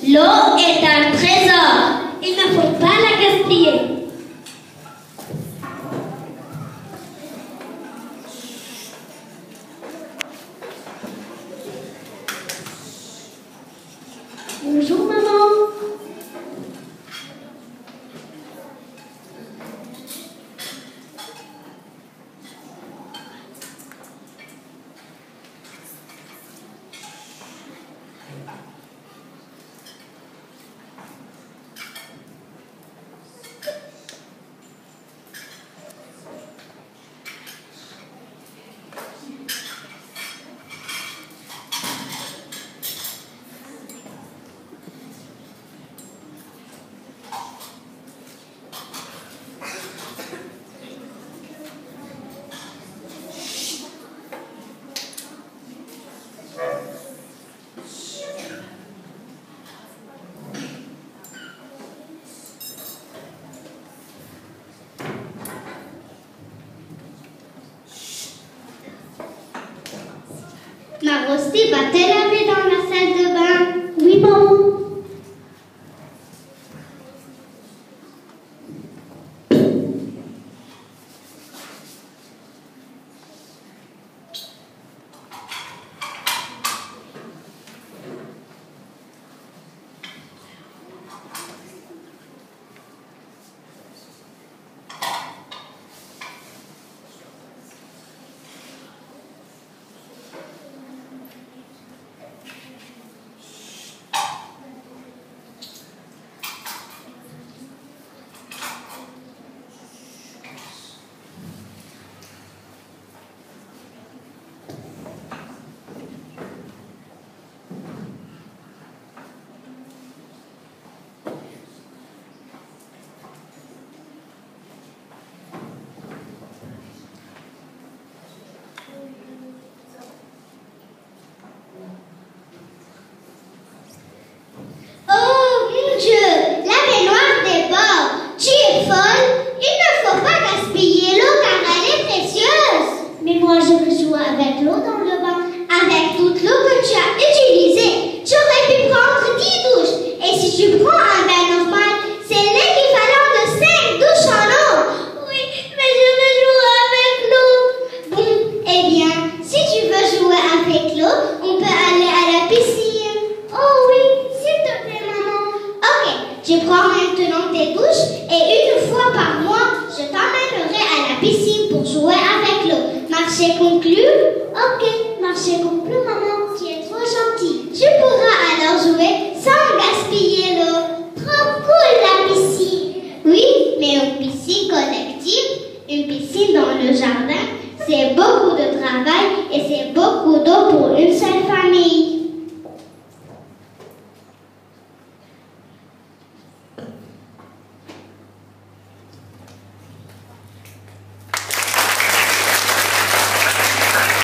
L'eau est un trésor. Il ne faut pas la gaspiller. Bonjour maman. Ma Rosti va-t-elle aller dans la salle de bain? Oui, maman. Avec l'eau dans le bain, avec toute l'eau que tu as utilisée, tu aurais pu prendre 10 douches. Et si tu prends un bain normal, c'est l'équivalent de 5 douches en eau. Oui, mais je veux jouer avec l'eau. Bon, eh bien, si tu veux jouer avec l'eau, on peut aller à la piscine. Oh oui, s'il te plaît, maman. Ok, tu prends maintenant tes douches et une fois par mois, je t'emmènerai à la piscine pour jouer avec l'eau. Marché conclu? Ok, marché conclu, maman. Tu es trop gentille. Tu pourras alors jouer sans gaspiller l'eau. Trop cool la piscine. Oui, mais une piscine collective, une piscine dans le jardin, c'est beaucoup de travail et c'est beaucoup d'eau pour une seule